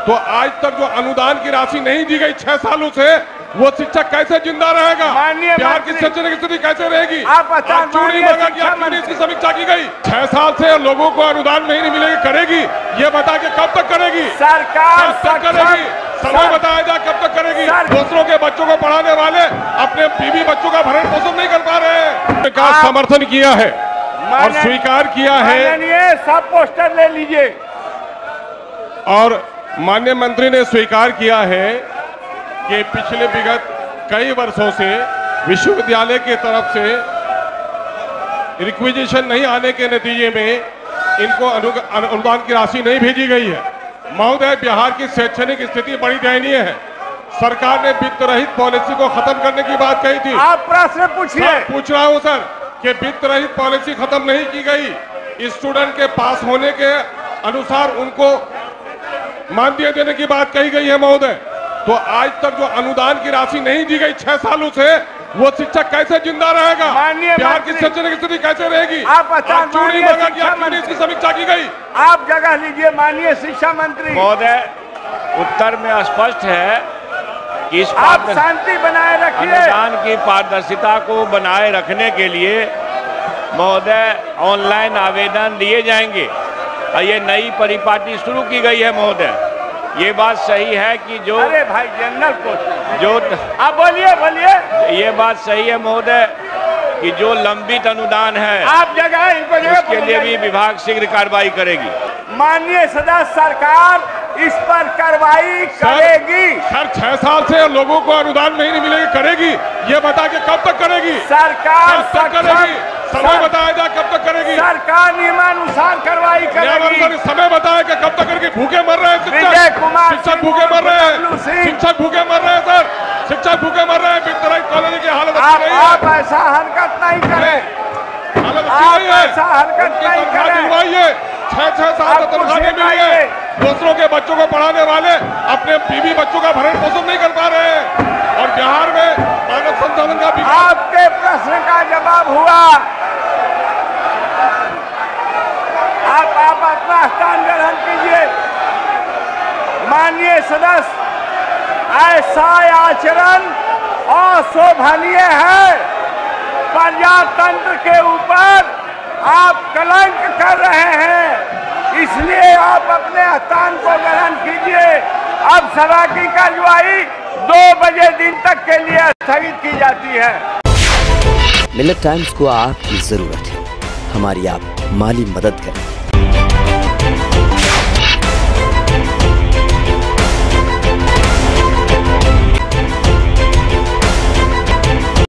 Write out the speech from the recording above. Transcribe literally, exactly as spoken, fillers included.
तो आज तक जो अनुदान की राशि नहीं दी गई छह सालों से, वो शिक्षक कैसे जिंदा रहेगा? बिहार की शैक्षणिक स्थिति कैसे रहेगी? क्यों नहीं मांगा कि क्यों नहीं इसकी समीक्षा की गई? छह साल से लोगों को अनुदान नहीं मिलेगी, करेगी ये बता के कब तक करेगी सरकार? कब तक करेगी? समय बताया जाए कब तक करेगी? दूसरों के बच्चों को पढ़ाने वाले अपने बीवी बच्चों का भरण पोषण नहीं कर पा रहे हैं। का समर्थन किया है और स्वीकार किया है, सब पोस्टर ले लीजिए। और माननीय मंत्री ने स्वीकार किया है कि पिछले विगत कई वर्षों से विश्वविद्यालय की तरफ से रिक्विजिशन नहीं आने के नतीजे में इनको अनुदान की राशि नहीं भेजी गई है। महोदय, बिहार की शैक्षणिक स्थिति बड़ी दयनीय है। सरकार ने वित्त रहित पॉलिसी को खत्म करने की बात कही थी। आप प्रश्न पूछिए। पूछ रहा हूं सर कि वित्त रहित पॉलिसी खत्म नहीं की गई। स्टूडेंट के पास होने के अनुसार उनको मानदेय देने की बात कही गई है महोदय। तो आज तक जो अनुदान की राशि नहीं दी गई छह सालों से, वो शिक्षक कैसे जिंदा रहेगा? बिहार की शैक्षणिक स्थिति कैसे रहेगी? आप क्यों नहीं मांगा कि क्यों नहीं इसकी समीक्षा की गई? आप जगह लीजिए माननीय शिक्षा मंत्री महोदय। उत्तर में स्पष्ट है कि इस आप शांति बनाए रखिए। अनुदान की पारदर्शिता को बनाए रखने के लिए महोदय ऑनलाइन आवेदन दिए जाएंगे और ये नई परिपाटी शुरू की गई है महोदय। ये बात सही है कि जो अरे भाई जनरल पोस्ट जो आप बोलिए बोलिए ये बात सही है महोदय कि जो लंबित अनुदान है आप जगह इनको जगह उसके लिए भी विभाग शीघ्र कार्रवाई करेगी। माननीय सदस्य, सरकार इस पर कार्रवाई करेगी। सर, छह साल से लोगों को अनुदान नहीं मिलेगी, करेगी ये बता के कब तक करेगी? सरकार कब तक करेगी? समय बताया जाए कब तक करेगी? सरकार नियमानुसार कार्रवाई करेगी। समय बताया कि कब तक करेगी? भूखे मर रहे हैं विजय कुमार, शिक्षक भूखे मर रहे हैं, शिक्षक भूखे मर रहे हैं सर, शिक्षक भूखे मर रहे हैं। वित्त रहित कॉलेज की हालत आप, आप ऐसा हरकत नहीं करें, हालत आप ऐसा हरकत नहीं करें। छह छह साल तक तनख्वाह नहीं मिली है। दूसरों के बच्चों को पढ़ाने वाले अपने बीवी बच्चों का भरण पोषण नहीं कर पा रहे हैं। और बिहार में मानव संसाधन का विकास। आपके प्रश्न का जवाब हुआ। आप आप अपना स्थान ग्रहण कीजिए। माननीय सदस्य, ऐसा आचरण अशोभनीय है। प्रजातंत्र के ऊपर आप कलंक कर रहे हैं, इसलिए आप अपने स्थान को ग्रहण कीजिए। अब सभा की कार्यवाही दो बजे दिन तक के लिए स्थगित की जाती है। मिलेट टाइम्स को आपकी जरूरत है, हमारी आप माली मदद करें।